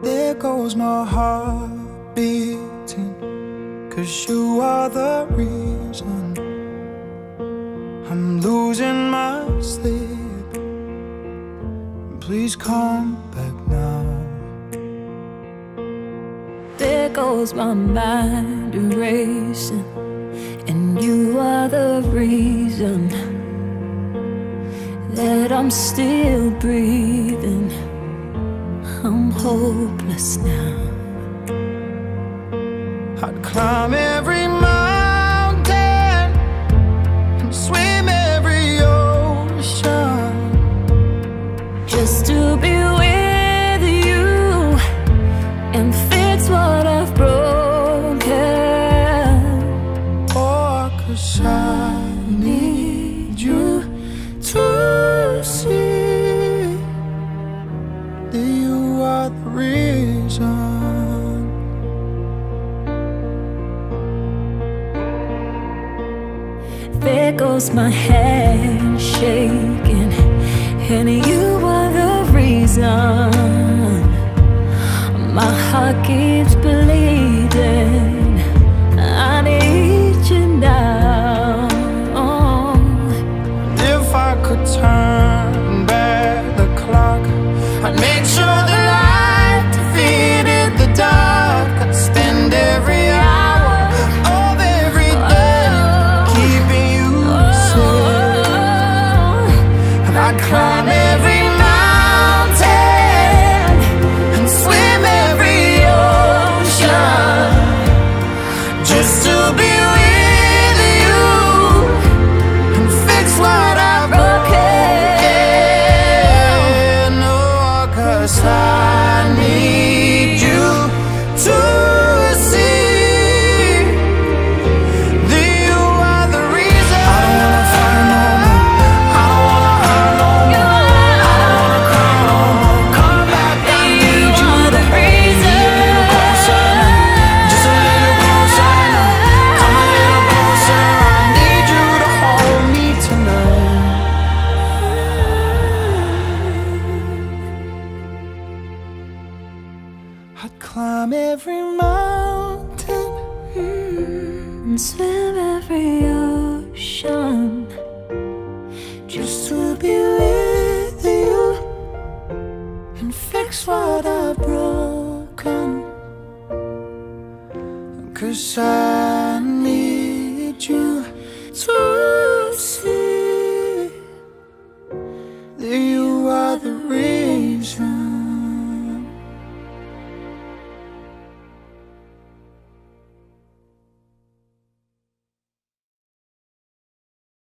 There goes my heart beating, 'cause you are the reason I'm losing my sleep. Please come back now. There goes my mind racing, and you are the reason that I'm still breathing. I'm hopeless now. I'd climb every mountain and swim every ocean just to be with you and fix what I've broken. Oh, 'cause I need you to see that you are the reason. There goes my hand shaking, and you are the reason my heart keeps bleeding. I need you now. If I could turn back the clock, I'd make sure the light defeated the dark. I'd spend every hour of every day keeping you safe. And I'd climb every mountain and swim every ocean just to be with you and fix what I've broken. Oh, 'cause I need you to see that you are the reason. I don't wanna fight no more. I don't wanna hurt no more. I don't wanna cry no more. Come back, I need you to hold me a little closer, just a little closer. Come a little closer. I need you to hold me tonight. I'd climb every mountain And swim every ocean just to be with you and fix what I've broken. 'Cause I need you to see that you are the reason.